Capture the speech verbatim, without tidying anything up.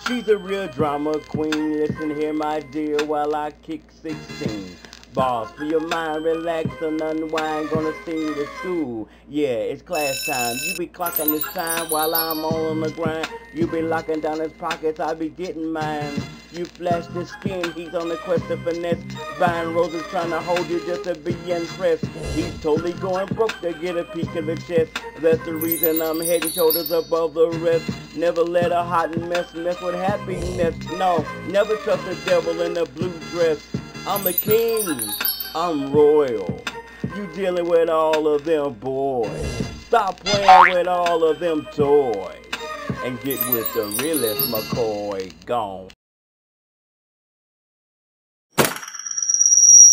She's a real drama queen. Listen here, my dear, while I kick sixteen. Boss, for your mind, relax and unwind. Gonna send you to school. Yeah, it's class time. You be clocking this time while I'm on the grind. You be locking down his pockets, I be getting mine. You flash the skin, he's on the quest to finesse. Buying roses trying to hold you just to be impressed. He's totally going broke to get a peek of the chest. That's the reason I'm head and shoulders above the rest. Never let a hot mess mess with happiness. No, never trust the devil in a blue dress. I'm a king, I'm royal. You dealing with all of them boys. Stop playing with all of them toys and get with the realest McCoy. Gone.